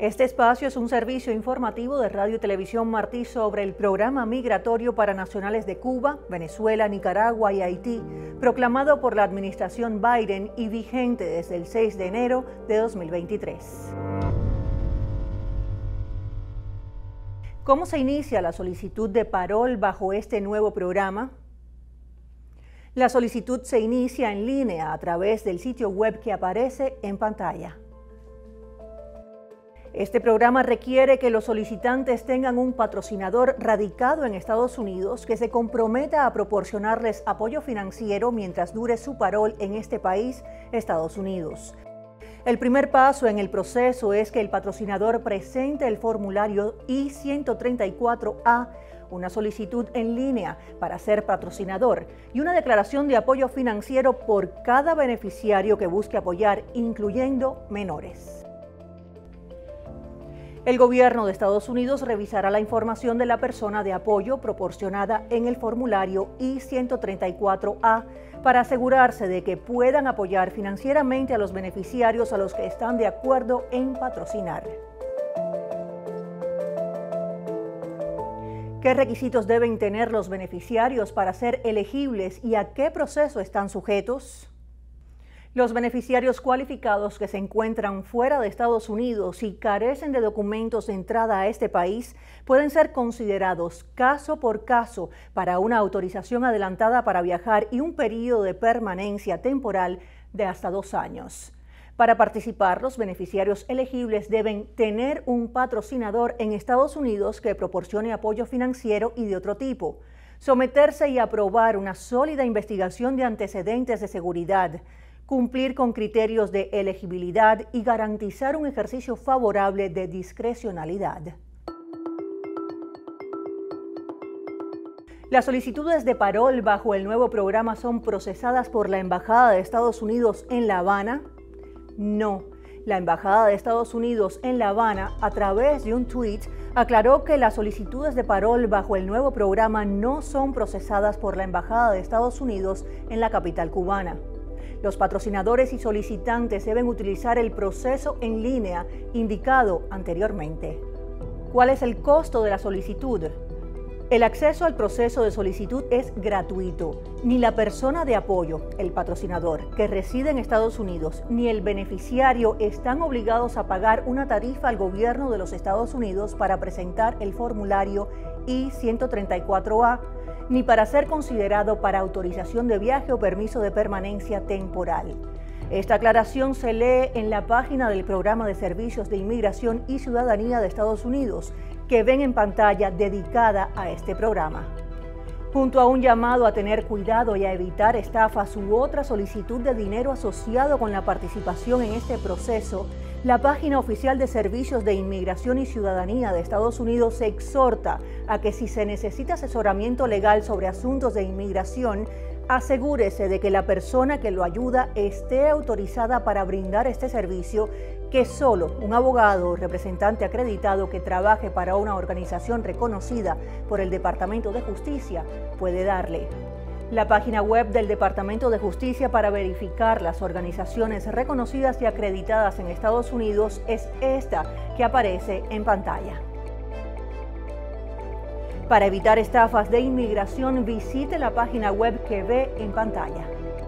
Este espacio es un servicio informativo de Radio y Televisión Martí sobre el programa migratorio para nacionales de Cuba, Venezuela, Nicaragua y Haití, proclamado por la administración Biden y vigente desde el 6 de enero de 2023. ¿Cómo se inicia la solicitud de parol bajo este nuevo programa? La solicitud se inicia en línea a través del sitio web que aparece en pantalla. Este programa requiere que los solicitantes tengan un patrocinador radicado en Estados Unidos que se comprometa a proporcionarles apoyo financiero mientras dure su parol en este país, Estados Unidos. El primer paso en el proceso es que el patrocinador presente el formulario I-134A, una solicitud en línea para ser patrocinador y una declaración de apoyo financiero por cada beneficiario que busque apoyar, incluyendo menores. El gobierno de Estados Unidos revisará la información de la persona de apoyo proporcionada en el formulario I-134A para asegurarse de que puedan apoyar financieramente a los beneficiarios a los que están de acuerdo en patrocinar. ¿Qué requisitos deben tener los beneficiarios para ser elegibles y a qué proceso están sujetos? Los beneficiarios cualificados que se encuentran fuera de Estados Unidos y carecen de documentos de entrada a este país pueden ser considerados caso por caso para una autorización adelantada para viajar y un periodo de permanencia temporal de hasta 2 años. Para participar, los beneficiarios elegibles deben tener un patrocinador en Estados Unidos que proporcione apoyo financiero y de otro tipo, someterse y aprobar una sólida investigación de antecedentes de seguridad, cumplir con criterios de elegibilidad y garantizar un ejercicio favorable de discrecionalidad. Las solicitudes de parol bajo el nuevo programa son procesadas por la Embajada de Estados Unidos en La Habana. No, la Embajada de Estados Unidos en La Habana, a través de un tuit, aclaró que las solicitudes de parol bajo el nuevo programa no son procesadas por la Embajada de Estados Unidos en la capital cubana. Los patrocinadores y solicitantes deben utilizar el proceso en línea indicado anteriormente. ¿Cuál es el costo de la solicitud? El acceso al proceso de solicitud es gratuito. Ni la persona de apoyo, el patrocinador, que reside en Estados Unidos, ni el beneficiario están obligados a pagar una tarifa al gobierno de los Estados Unidos para presentar el formulario I-134A, ni para ser considerado para autorización de viaje o permiso de permanencia temporal. Esta aclaración se lee en la página del Programa de Servicios de Inmigración y Ciudadanía de Estados Unidos, que ven en pantalla dedicada a este programa. Junto a un llamado a tener cuidado y a evitar estafas u otra solicitud de dinero asociado con la participación en este proceso, la página oficial de Servicios de Inmigración y Ciudadanía de Estados Unidos se exhorta a que si se necesita asesoramiento legal sobre asuntos de inmigración, asegúrese de que la persona que lo ayuda esté autorizada para brindar este servicio, que solo un abogado o representante acreditado que trabaje para una organización reconocida por el Departamento de Justicia puede darle. La página web del Departamento de Justicia para verificar las organizaciones reconocidas y acreditadas en Estados Unidos es esta que aparece en pantalla. Para evitar estafas de inmigración, visite la página web que ve en pantalla.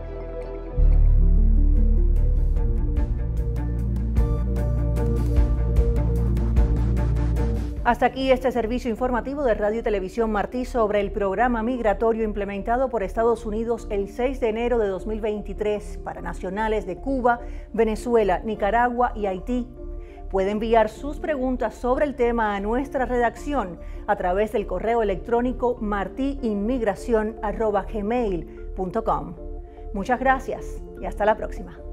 Hasta aquí este servicio informativo de Radio y Televisión Martí sobre el programa migratorio implementado por Estados Unidos el 6 de enero de 2023 para nacionales de Cuba, Venezuela, Nicaragua y Haití. Puede enviar sus preguntas sobre el tema a nuestra redacción a través del correo electrónico martiinmigracion@gmail.com. Muchas gracias y hasta la próxima.